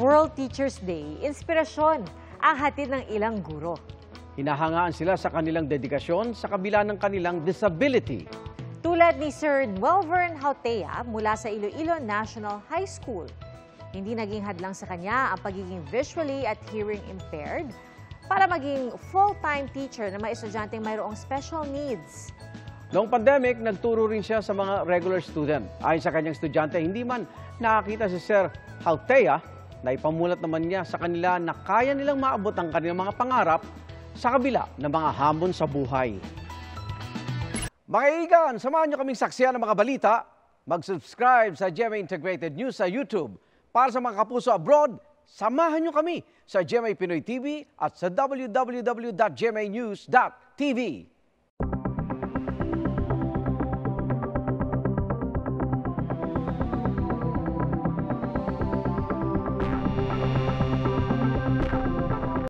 World Teachers Day, inspirasyon ang hatid ng ilang guro. Hinahangaan sila sa kanilang dedikasyon sa kabila ng kanilang disability. Tulad ni Sir Welvern Hautea mula sa Iloilo National High School. Hindi naging hadlang sa kanya ang pagiging visually at hearing impaired para maging full-time teacher na mga estudyanteng mayroong special needs. Noong pandemic, nagturo rin siya sa mga regular student. Ayon sa kanyang estudyante, hindi man nakakita si Sir Hautea, na ipamulat naman niya sa kanila na kaya nilang maabot ang kanilang mga pangarap sa kabila ng mga hamon sa buhay. Mga kaibigan, samahan niyo kaming saksiyan ng mga balita. Mag-subscribe sa GMA Integrated News sa YouTube. Para sa mga kapuso abroad, samahan niyo kami sa GMA Pinoy TV at sa www.gmanews.tv.